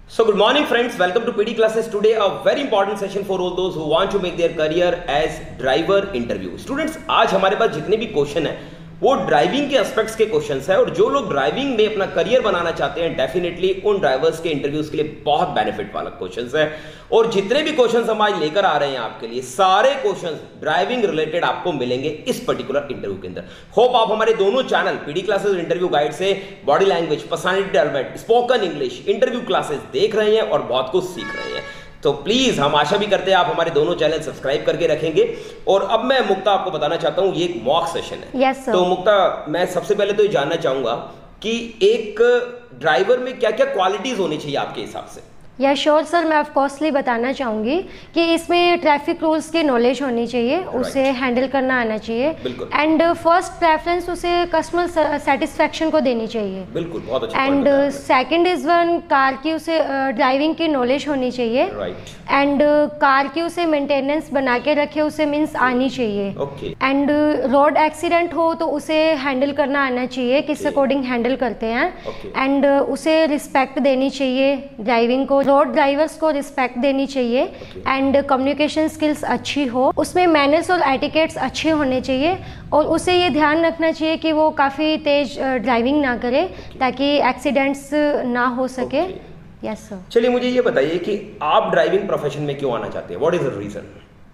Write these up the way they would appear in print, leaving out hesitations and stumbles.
So good morning friends, welcome to PD classes. Today a very important session for all those who want to make their career as driver interview. Students, आज हमारे पास जितने भी question हैं वो driving के aspects के questions हैं और जो लोग ड्राइविंग में अपना करियर बनाना चाहते हैं डेफिनेटली उन ड्राइवर्स के इंटरव्यूज के लिए बहुत बेनिफिट वाला क्वेश्चंस है। और जितने भी क्वेश्चंस हम आज लेकर आ रहे हैं आपके लिए सारे क्वेश्चंस ड्राइविंग रिलेटेड आपको मिलेंगे इस पर्टिकुलर इंटरव्यू के अंदर। होप आप हमारे दोनों channel PD classes interview guide से body language, personality development, spoken English interview classes देख रहे हैं और बहुत कुछ सीख रहे हैं। तो प्लीज हम आशा भी करते हैं आप हमारे दोनों चैनल सब्सक्राइब करके रखेंगे। और अब मैं मुक्ता आपको बताना चाहता हूँ ये एक मॉक सेशन है। yes, तो मुक्ता मैं सबसे पहले तो ये जानना चाहूंगा कि एक ड्राइवर में क्या क्या क्वालिटीज होनी चाहिए आपके हिसाब से। या श्योर सर, मैं ऑफकोर्सली बताना चाहूँगी कि इसमें ट्रैफिक रूल्स की नॉलेज होनी चाहिए, उसे हैंडल करना आना चाहिए एंड फर्स्ट प्रेफरेंस उसे कस्टमर सेटिस्फेक्शन को देनी चाहिए। बिल्कुल, बहुत अच्छा। And second is one car की उसे ड्राइविंग की नॉलेज होनी चाहिए एंड कार की उसे मेंटेनेंस बना के रखे उसे मीन्स आनी चाहिए। एंड रोड एक्सीडेंट हो तो उसे हैंडल करना आना चाहिए, किस अकॉर्डिंग हैंडल करते हैं एंड उसे रिस्पेक्ट देनी चाहिए, ड्राइविंग को रोड ड्राइवर्स को रिस्पेक्ट देनी चाहिए एंड कम्युनिकेशन स्किल्स अच्छी हो, उसमें मैनर्स और एटिकेट्स अच्छे होने चाहिए और उसे ये ध्यान रखना चाहिए कि वो काफ़ी तेज ड्राइविंग ना करे ताकि एक्सीडेंट्स ना हो सके। Yes sir. चलिए मुझे ये बताइए कि आप ड्राइविंग प्रोफेशन में क्यों आना चाहते हैं, what is the reason?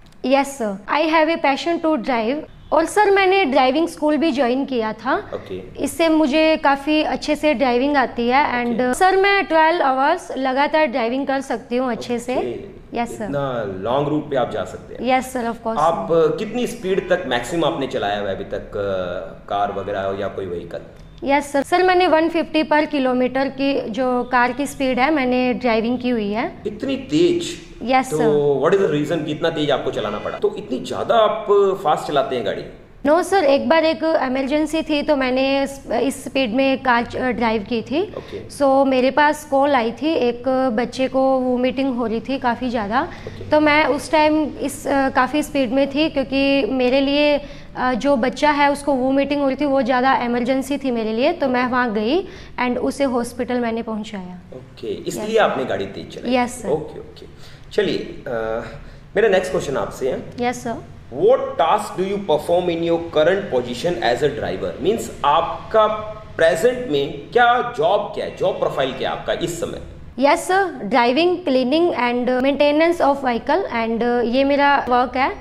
Yes sir, I have a passion to drive और सर मैंने ड्राइविंग स्कूल भी ज्वाइन किया था। इससे मुझे काफ़ी अच्छे से ड्राइविंग आती है एंड सर मैं 12 आवर्स लगातार ड्राइविंग कर सकती हूँ अच्छे से। Yes sir. इतना लॉन्ग रूट पे आप जा सकते हैं? Yes sir, of course. आप कितनी स्पीड तक मैक्सिमम आपने चलाया हुआ है अभी तक, कार वगैरह या कोई व्हीकल? Yes sir. सर मैंने 150 पर किलोमीटर की जो कार की स्पीड है मैंने ड्राइविंग की हुई है। इतनी तेज? Yes sir. तो व्हाट इज द रीजन कि इतना तेज आपको चलाना पड़ा? तो इतनी ज्यादा आप फास्ट चलाते हैं गाड़ी? नो सर, एक बार एक इमरजेंसी थी तो मैंने इस स्पीड में कार ड्राइव की थी। सो मेरे पास कॉल आई थी, एक बच्चे को वोमिटिंग हो रही थी काफ़ी ज़्यादा। तो मैं उस टाइम इस काफ़ी स्पीड में थी क्योंकि मेरे लिए जो बच्चा है उसको वोमिटिंग हो रही थी, वो ज़्यादा इमरजेंसी थी मेरे लिए, तो मैं वहाँ गई एंड उसे हॉस्पिटल मैंने पहुँचाया। ओके, इसलिए आपने गाड़ी तेज चलाई? Yes sir. ओके। चलिए मेरा नेक्स्ट क्वेश्चन आपसे है। Yes sir. What task do you perform in your current position as a driver? Means आपका प्रेजेंट में क्या है, जॉब प्रोफाइल क्या है आपका इस समय? Yes sir, driving, cleaning and maintenance of vehicle and ये मेरा वर्क है।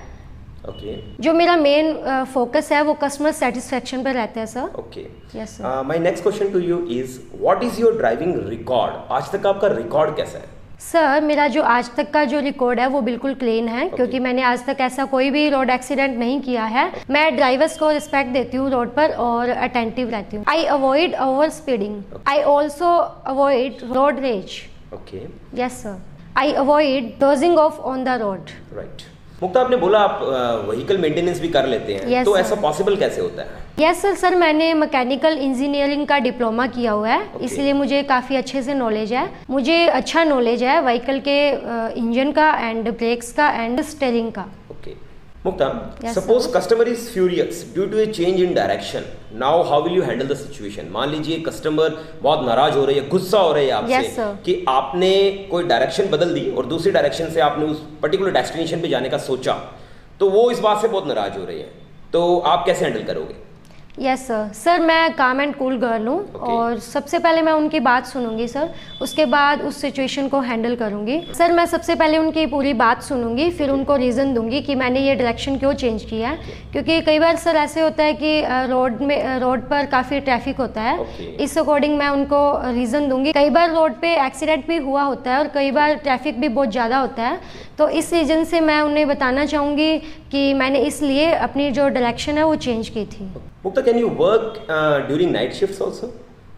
जो मेरा मेन फोकस है वो कस्टमर सेटिस्फेक्शन पर रहता है सर। ओके। Yes sir. My next question to you is what is your driving record? आज तक आपका रिकॉर्ड कैसा है? सर मेरा जो आज तक का जो रिकॉर्ड है वो बिल्कुल क्लीन है क्योंकि मैंने आज तक ऐसा कोई भी रोड एक्सीडेंट नहीं किया है। मैं ड्राइवर्स को रिस्पेक्ट देती हूँ रोड पर और अटेंटिव रहती हूँ। I avoid over speeding. I also avoid road rage. Okay. Yes sir. I avoid dozing off on the road. Right. Mukta, आपने बोला आप व्हीकल मेंटेनेंस भी कर लेते हैं। yes, तो sir. ऐसा पॉसिबल कैसे होता है? यस सर, मैंने मैकेनिकल इंजीनियरिंग का डिप्लोमा किया हुआ है, इसलिए मुझे काफ़ी अच्छे से नॉलेज है। मुझे अच्छा नॉलेज है व्हीकल के इंजन का एंड ब्रेक्स का एंड स्टीयरिंग का। Okay. Mukta, suppose customer is furious due to a change in direction, now how will you handle the situation? मान लीजिए कस्टमर बहुत नाराज हो रहे हैं, गुस्सा हो रहे हैं आपसे कि आपने कोई डायरेक्शन बदल दी और दूसरी डायरेक्शन से आपने उस पर्टिकुलर डेस्टिनेशन पे जाने का सोचा, तो वो इस बात से बहुत नाराज हो रहे हैं, तो आप कैसे हैंडल करोगे? Yes sir. सर मैं काम एंड कूल गर्ल हूँ और सबसे पहले मैं उनकी बात सुनूंगी सर, उसके बाद उस सिचुएशन को हैंडल करूंगी। सर मैं सबसे पहले उनकी पूरी बात सुनूंगी, फिर उनको रीज़न दूंगी कि मैंने ये डायरेक्शन क्यों चेंज किया है, क्योंकि कई बार सर ऐसे होता है कि रोड पर काफ़ी ट्रैफिक होता है। इस अकॉर्डिंग मैं उनको रीज़न दूंगी। कई बार रोड पे एक्सीडेंट भी हुआ होता है और कई बार ट्रैफिक भी बहुत ज़्यादा होता है, तो इस रीज़न से मैं उन्हें बताना चाहूँगी कि मैंने इसलिए अपनी जो डायरेक्शन है वो चेंज की थी। Mukta, can you work during night shifts also?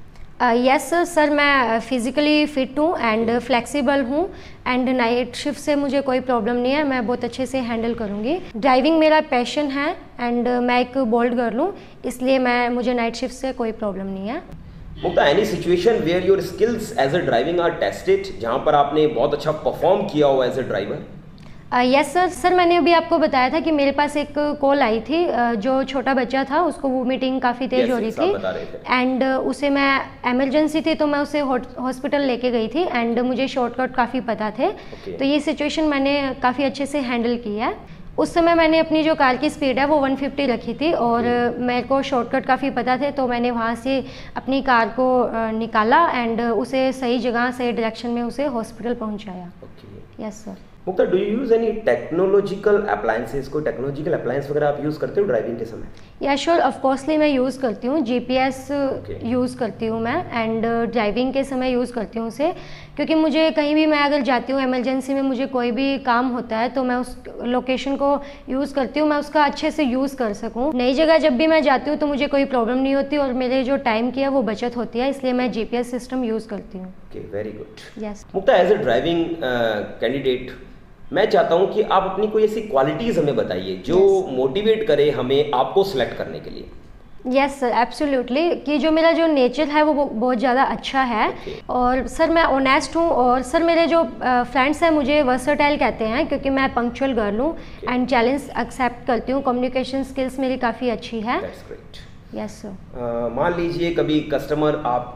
Yes sir, मैं फिज़िकली फिट हूँ एंड फ्लेक्सिबल हूँ एंड नाइट शिफ्ट से मुझे कोई प्रॉब्लम नहीं है, मैं बहुत अच्छे से हैंडल करूँगी। ड्राइविंग मेरा पैशन है एंड मैं एक बोल्ड गर्ल हूँ, इसलिए मुझे नाइट शिफ्ट से कोई प्रॉब्लम नहीं है। Mukta, any situation where your skills as a driving are tested, जहाँ पर आपने बहुत अच्छा परफॉर्म किया हो as a driver? Yes sir मैंने अभी आपको बताया था कि मेरे पास एक कॉल आई थी, जो छोटा बच्चा था उसको वोमिटिंग काफ़ी तेज हो रही थी एंड उसे मैं इमरजेंसी थी तो मैं उसे हॉस्पिटल लेके गई थी एंड मुझे शॉर्टकट काफ़ी पता थे। तो ये सिचुएशन मैंने काफ़ी अच्छे से हैंडल की है। उस समय मैंने अपनी जो कार की स्पीड है वो 150 रखी थी और मेरे को शॉर्टकट काफ़ी पता थे, तो मैंने वहाँ से अपनी कार को निकाला एंड उसे सही जगह सही डायरेक्शन में उसे हॉस्पिटल पहुँचाया। Yes sir. Mukta, do you use any technological appliances? कोई टेक्नोलॉजिकल अप्लायंस वगैरह आप यूज करते हो ड्राइविंग के समय? या श्योर, ऑफ कोर्सली मैं यूज़ करती हूँ, जीपीएस यूज़ करती हूँ मैं एंड ड्राइविंग के समय यूज़ करती हूँ उसे, क्योंकि मुझे कहीं भी मैं अगर जाती हूँ इमरजेंसी में मुझे कोई भी काम होता है तो मैं उस लोकेशन को यूज़ करती हूँ, मैं उसका अच्छे से यूज़ कर सकूँ। नई जगह जब भी मैं जाती हूँ तो मुझे कोई प्रॉब्लम नहीं होती और मेरे जो टाइम की है वो बचत होती है, इसलिए मैं जीपीएस सिस्टम यूज़ करती हूँ। Very good. Yes Mukta, as a driving candidate मैं चाहता हूँ कि आप अपनी कोई ऐसी क्वालिटीज़ हमें बताइए जो मोटिवेट करे हमें आपको सिलेक्ट करने के लिए। यस सर, एब्सोल्युटली, कि जो मेरा जो नेचर है वो बहुत ज़्यादा अच्छा है और सर मैं ऑनेस्ट हूँ और सर मेरे जो फ्रेंड्स हैं मुझे वर्सेटाइल कहते हैं क्योंकि मैं पंक्चुअल गर्ल हूँ एंड चैलेंज एक्सेप्ट करती हूँ, कम्युनिकेशन स्किल्स मेरी काफ़ी अच्छी है। Yes sir. मान लीजिए कभी कस्टमर आपको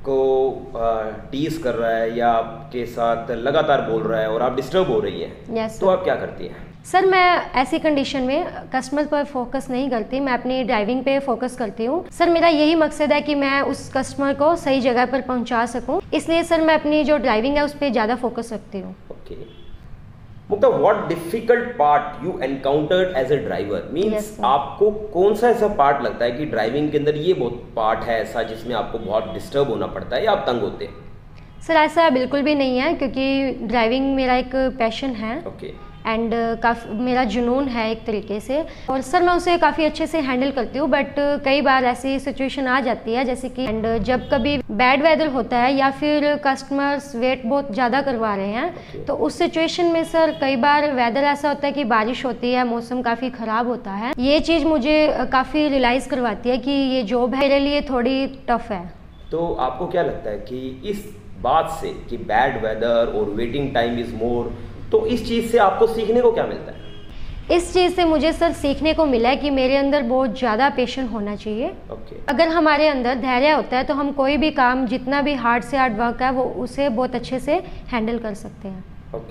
टीज कर रहा है या आपके साथ लगातार बोल रहा है और आप डिस्टर्ब हो रही हैं, तो आप क्या करती हैं? सर मैं ऐसी कंडीशन में कस्टमर पर फोकस नहीं करती, मैं अपनी ड्राइविंग पे फोकस करती हूँ। सर मेरा यही मकसद है कि मैं उस कस्टमर को सही जगह पर पहुँचा सकूँ, इसलिए सर मैं अपनी जो ड्राइविंग है उस पर ज़्यादा फोकस रखती हूँ। Mukta, what difficult part you encountered as a driver? Means आपको कौन सा ऐसा पार्ट लगता है कि ड्राइविंग के अंदर ये बहुत पार्ट है ऐसा जिसमें आपको बहुत डिस्टर्ब होना पड़ता है या आप तंग होते हैं? सर ऐसा बिल्कुल भी नहीं है क्योंकि ड्राइविंग मेरा एक पैशन है एंड काफ़ी मेरा जुनून है एक तरीके से, और सर मैं उसे काफ़ी अच्छे से हैंडल करती हूँ। बट कई बार ऐसी सिचुएशन आ जाती है जैसे कि एंड जब कभी बैड वेदर होता है या फिर कस्टमर्स वेट बहुत ज़्यादा करवा रहे हैं तो उस सिचुएशन में सर कई बार वेदर ऐसा होता है कि बारिश होती है, मौसम काफ़ी ख़राब होता है। ये चीज़ मुझे काफ़ी रियलाइज़ करवाती है कि ये जॉब मेरे लिए थोड़ी टफ है। तो आपको क्या लगता है कि इस बात से कि बैड वेदर और वेटिंग टाइम इज़ मोर, तो इस चीज़ से आपको सीखने को क्या मिलता है? इस चीज़ से मुझे सर सीखने को मिला है कि मेरे अंदर बहुत ज़्यादा पेशेंस होना चाहिए। अगर हमारे अंदर धैर्य होता है तो हम कोई भी काम जितना भी हार्ड से हार्ड वर्क है वो उसे बहुत अच्छे से हैंडल कर सकते हैं।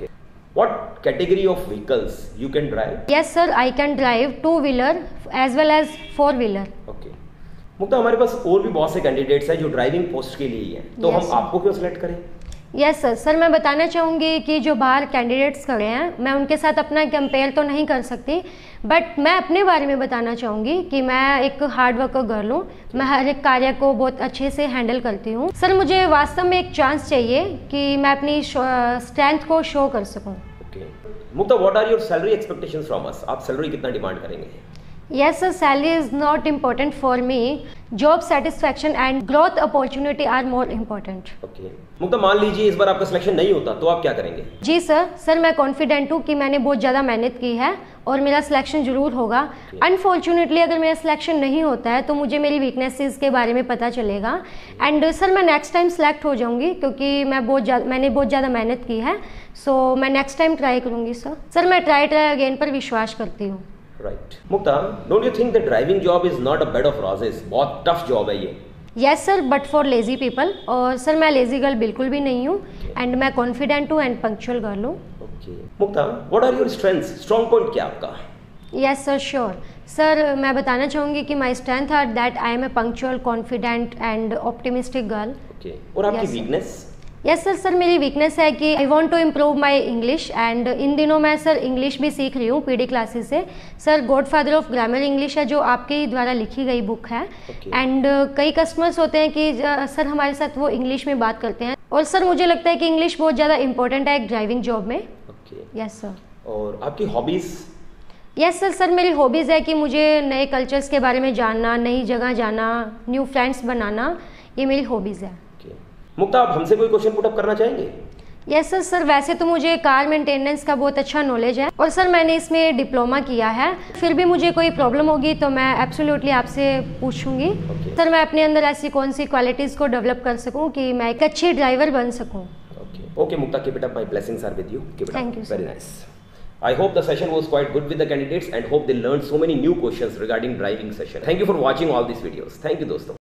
What category of vehicles you can drive? Yes sir, I can drive 2-wheeler as well as 4-wheeler. मुक्ता, हमारे पास और भी बहुत से कैंडिडेट्स हैं जो ड्राइविंग पोस्ट के लिए ही हैं, तो हम आपको क्यों सिलेक्ट करें? यस सर मैं बताना चाहूँगी कि जो बाहर कैंडिडेट्स खड़े हैं मैं उनके साथ अपना कंपेयर तो नहीं कर सकती, बट मैं अपने बारे में बताना चाहूँगी कि मैं एक हार्ड वर्कर गर्ल हूँ, मैं हर एक कार्य को बहुत अच्छे से हैंडल करती हूँ। सर मुझे वास्तव में एक चांस चाहिए कि मैं अपनी स्ट्रेंथ को शो कर सकूँ। Mukta, what are your salary expectations from us? आप सैलरी कितना डिमांड करेंगे? Yes sir, salary is not important for me. Job satisfaction and growth opportunity are more important. मुक्ता, मान लीजिए इस बार आपका सिलेक्शन नहीं होता तो आप क्या करेंगे? जी सर मैं कॉन्फिडेंट हूँ कि मैंने बहुत ज़्यादा मेहनत की है और मेरा सिलेक्शन ज़रूर होगा। अनफॉर्चुनेटली अगर मेरा सिलेक्शन नहीं होता है तो मुझे मेरी वीकनेसेस के बारे में पता चलेगा एंड सर मैं नेक्स्ट टाइम सेलेक्ट हो जाऊँगी क्योंकि मैंने बहुत ज़्यादा मेहनत की है, सो मैं नेक्स्ट टाइम ट्राई करूँगी। सर मैं ट्राई अगेन पर विश्वास करती हूँ। Right. Mukta, don't you think the driving job is not a bed of roses? बहुत टफ जॉब है ये। Yes sir, but for lazy people. और सर मैं लेजी गर्ल बिल्कुल भी नहीं हूँ एंड मैं कॉन्फिडेंट हूँ एंड पंक्चुअल गर्ल हूँ। Mukta, what are your strengths? Strong point क्या आपका? यस सर, श्योर सर मैं बताना चाहूँगी कि my strength are that I am a punctual, confident and optimistic girl. और आपकी वीकनेस? यस सर मेरी वीकनेस है कि I want to improve my English and इन दिनों मैं सर इंग्लिश भी सीख रही हूँ पीडी क्लासेस से। Sir godfather of grammar English है जो आपके द्वारा लिखी गई बुक है एंड कई कस्टमर्स होते हैं कि सर हमारे साथ वो इंग्लिश में बात करते हैं और सर मुझे लगता है कि इंग्लिश बहुत ज़्यादा इंपॉर्टेंट है एक ड्राइविंग जॉब में। Yes sir. और आपकी हॉबीज़? यस सर मेरी हॉबीज़ है कि मुझे नए कल्चर्स के बारे में जानना, नई जगह जाना, न्यू फ्रेंड्स बनाना, ये मेरी हॉबीज़ है। मुक्ता, आप हमसे कोई क्वेश्चन पुट अप करना चाहेंगे? यस सर वैसे तो मुझे कार मेंटेनेंस का बहुत अच्छा नॉलेज है और सर मैंने इसमें डिप्लोमा किया है, फिर भी मुझे कोई प्रॉब्लम होगी तो मैं एब्सोल्युटली आपसे पूछूंगी। सर मैं अपने अंदर ऐसी कौन सी क्वालिटीज़ को डेवलप कर सकूं कि मैं एक अच्छी ड्राइवर बन सकूं। Okay Mukta, keep it up, my blessings are with you. Thank you. Very nice. I hope the session was quite good with the candidates and hope they learned so many new questions regarding driving session. Thank you for watching all these videos. Thank you दोस्तों.